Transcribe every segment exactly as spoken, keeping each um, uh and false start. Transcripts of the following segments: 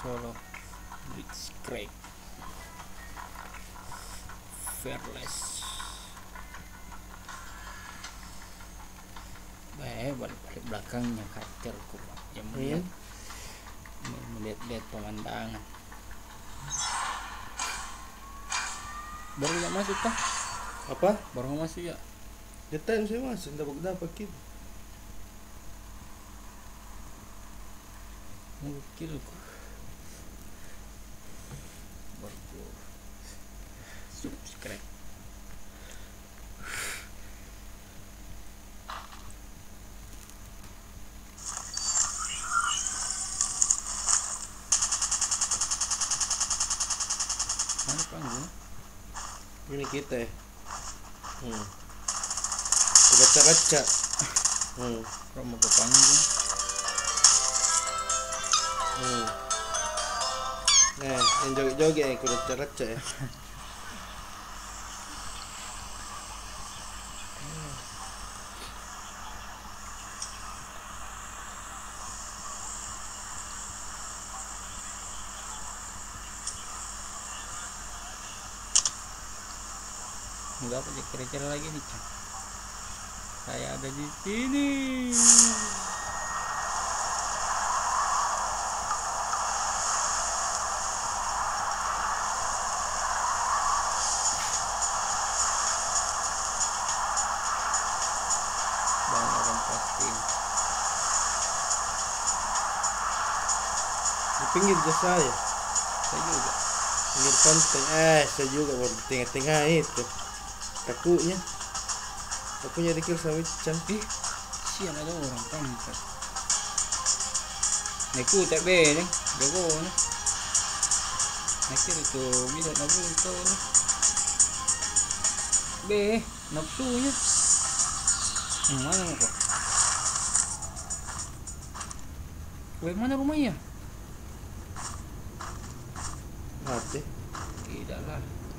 Solo Blitzcrank Fearless. Eh balik balik belakangnya kacer ku yang melihat hmm. melihat-lihat pemandangan. Baru nggak masuk kah? Apa? Baru nggak masuk ya? Nyetain saya masuk, dapat dapat gitu. Mungkin ku. Baru subscribe. Mana panggung? Ini kita ya. Hmm. Raca-raca. Hmm. Kalau mau ke panggung. Hmm. Nah, yang joget-joget ya, kuda raca-raca ya. Enggak apa kira-kira lagi nih, Cang. Saya ada di sini. Banyak orang posting. Di pinggir jasa ya. Saya juga. Pinggir pantai. Eh, saya juga baru di tengah-tengah itu. Kakunya. Kakunya dikira sama Cang. Ih, sian ada orang pantai. Naku tak be nih, jago nih. Nakir itu bila nabu itu nih. Be, nafsunya. Hmm, mana mau kok? Weh, mana rumahnya? Mati. Tidak lah.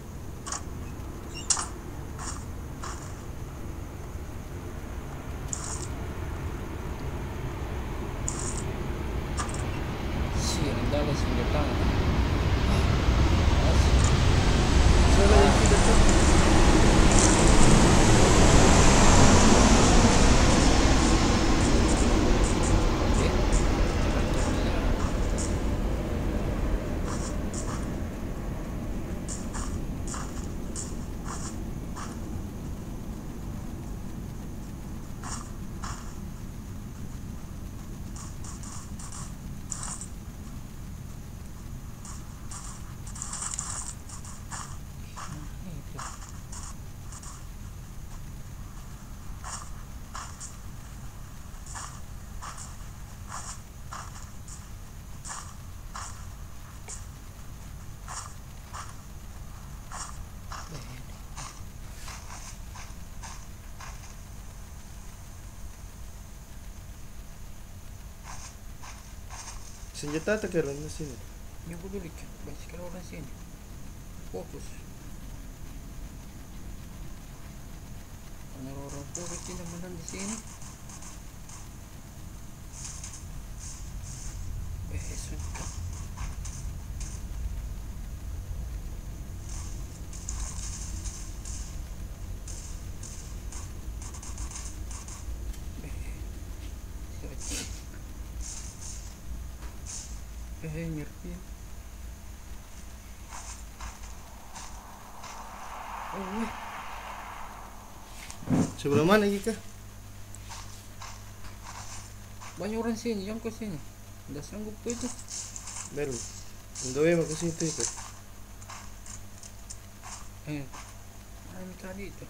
Sian, dah lah senjata. Salah yang tidak tahu. Senjata tak kira di sini. Yang gue beli kan, banyak kalau orang sini. Fokus. Karena orang fokus tidak menang di sini. Eh, sudah. Eh, ngerti. Oh, weh. Sebelah mana Gika? Banyak orang sini, yang ke sini. Udah sanggup itu. Baru. Untuk yang ke situ itu. Eh, mana tadi itu?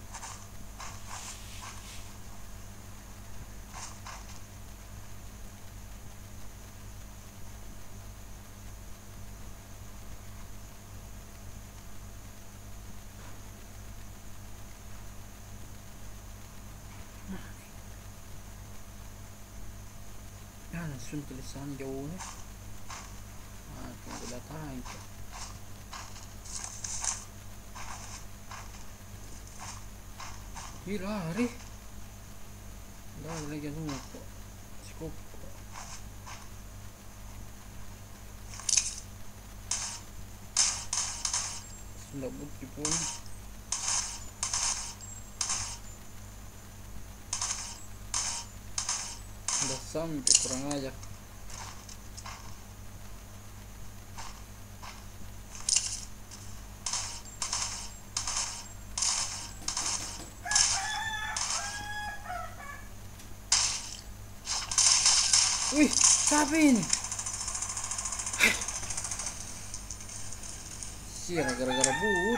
Nah, langsung tulisan jauhnya. Nah, tunggu datang itu. Ih, lari. Lari lagi nunggu kok. Cukup. Tidak bukti pun. Udah sampai kurang aja. Wih, siapa ini? Sih, gara-gara but.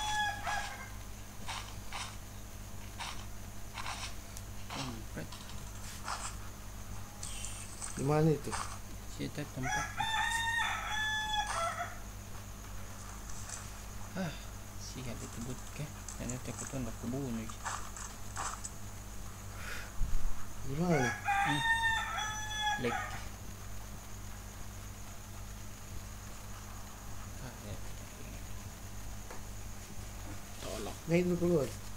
Kampret. Di mana itu? Situ tempat. Ah, sih ada tebut ke? Ternyata aku tuh hendak kebunuh. Di mana? Hmm. Lek. Ah, ya. Tolong. Nah itu keluar.